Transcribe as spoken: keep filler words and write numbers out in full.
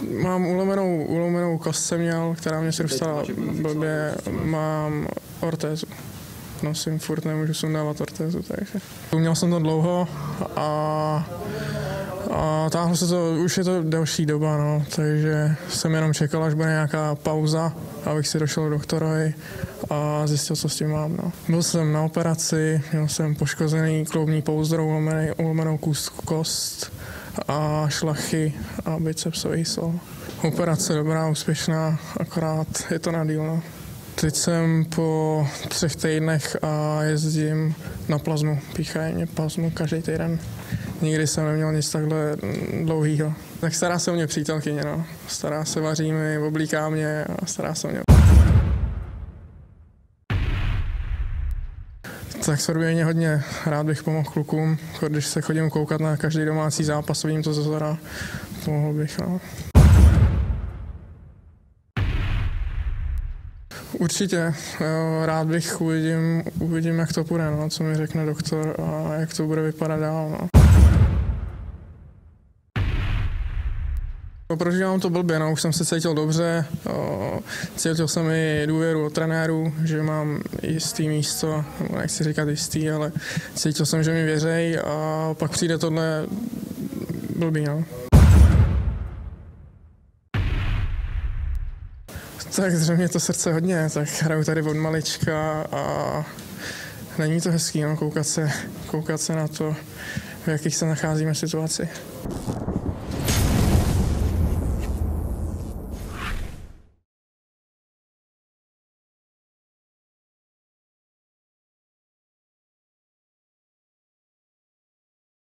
Mám ulomenou, ulomenou kost jsem měl, která mě se dostala blbě, mám ortézu. Nosím furt, nemůžu sundávat ortézu, takže. Měl jsem to dlouho a, a táhlo se to, už je to delší doba, no, takže jsem jenom čekal, až bude nějaká pauza, abych si došel k doktorovi a zjistil, co s tím mám. No. Byl jsem na operaci, měl jsem poškozený kloubní pouzdro, ulomený, ulomenou kost a šlachy a bicepsový sval. Operace dobrá, úspěšná, akorát je to na díl. No. Teď jsem po třech týdnech a jezdím na plazmu. Píchají mě plazmu každý týden. Nikdy jsem neměl nic takhle dlouhýho. Tak stará se o mě přítelkyně, no. Stará se, vaří mi, oblíká mě a stará se o mě. Tak sleduje mě hodně. Rád bych pomohl klukům, když se chodím koukat na každý domácí zápas, vidím to ze zhora. Pomohl bych, no. Určitě. Rád bych uvidím, uvidím, jak to půjde, no, co mi řekne doktor a jak to bude vypadat dál. No. Prožívám to blbě, no, už jsem se cítil dobře, o, cítil jsem i důvěru od trenérů, že mám jistý místo, nechci říkat jistý, ale cítil jsem, že mi věří a pak přijde tohle blbý. No. Tak zřejmě to srdce hodně, tak hraju tady od malička a není to hezký, no, koukat se, koukat se na to, v jakých se nacházíme situaci.